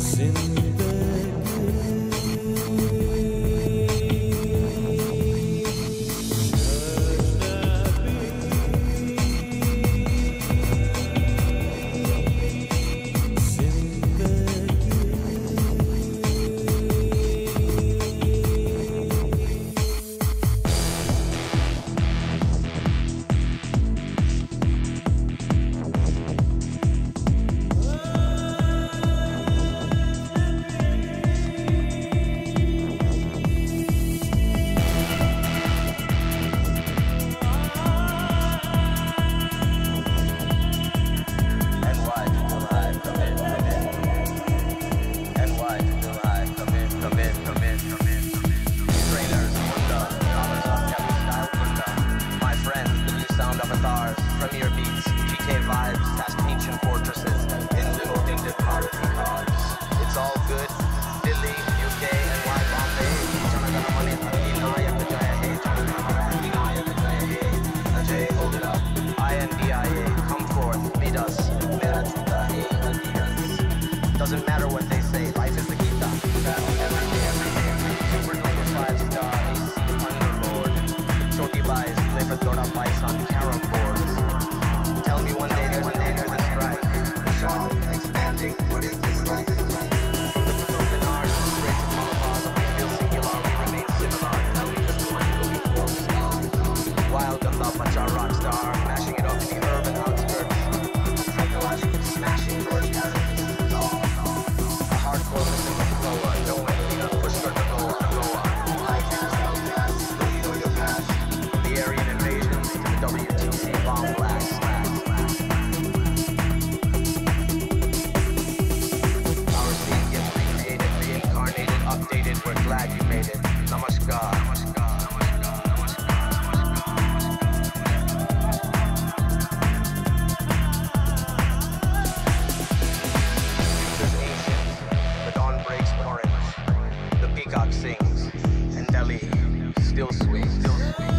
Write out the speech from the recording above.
Premier beats, GTA vibes, past ancient fortresses, in little tinted Maruti cars. It's all good. Delhi, UK, NY, Bombay. Janagana Mani, Inaya, Vijaya, hey, Janagana Inaya, Vijaya, hey. Ajay, hold it up. INDIA, come forth, meet us. Mera chuta, hey, Adidas. Doesn't matter what they say, life is the Gita. Every day. Supernova 5-star, AC, Underlord. Choti buys, play for Dora Bice on carom boards. Tell me one day there's a strike. Song expanding, what is this like? Open arms, straight to Malabar, we feel singular, we remain similar. Tell me just one movie. Wild Gandha Pacha rockstar, mashing it up in the urban outskirts. Psychological smashing, George Harrison. A hardcore listen to Chloa, no Angelina, push her to Goa. I can't help that, lead or your past. From the Aryan invasion to the WTC bomb blast. Our scene gets recreated, reincarnated, updated. We're glad you made it. Namaskar. Future's ancient. The dawn breaks orange. The peacock sings. And Delhi still swings.